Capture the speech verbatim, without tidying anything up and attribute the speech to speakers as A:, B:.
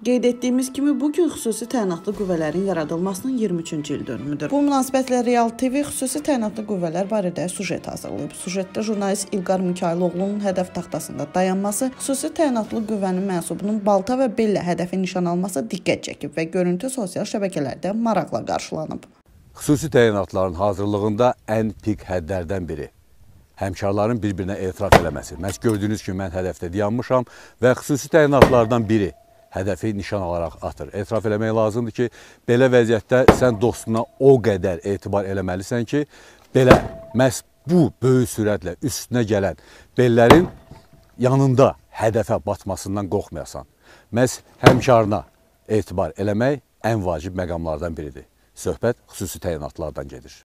A: Qeyd etdiyimiz kimi, bugün xüsusi təyinatlı qüvvələrin yaradılmasının iyirmi üçüncü il dönümüdür. Bu münasibətlə Real T V xüsusi təyinatlı qüvvələr barədə süjet hazırlayıb. Süjetdə jurnalist İlqar Mikayıloğlu'nun hədəf taxtasında dayanması, xüsusi təyinatlı qüvvənin mənsubunun balta və bellə hədəfi nişan alması diqqət çəkib və görüntü sosial şəbəkələrdə maraqla qarşılanıb.
B: Xüsusi təyinatların hazırlığında ən pik hədlərdən biri həmkarların bir-birinə etiraf eləməsi. Məhz gördüyünüz kimi mən hədəfdə dayanmışam və xüsusi təyinatlardan biri hədəfi nişan alaraq atır. Etiraf eləmək lazımdır ki, belə vəziyyətdə sən dostuna o qədər etibar eləməlisən ki, belə məhz bu böyük sürətlə üstünə gələn bellərin yanında hədəfə batmasından qorxmayasan. Məhz həmkarına etibar eləmək ən vacib məqamlardan biridir. Söhbət xüsusi təyinatlardan gedir.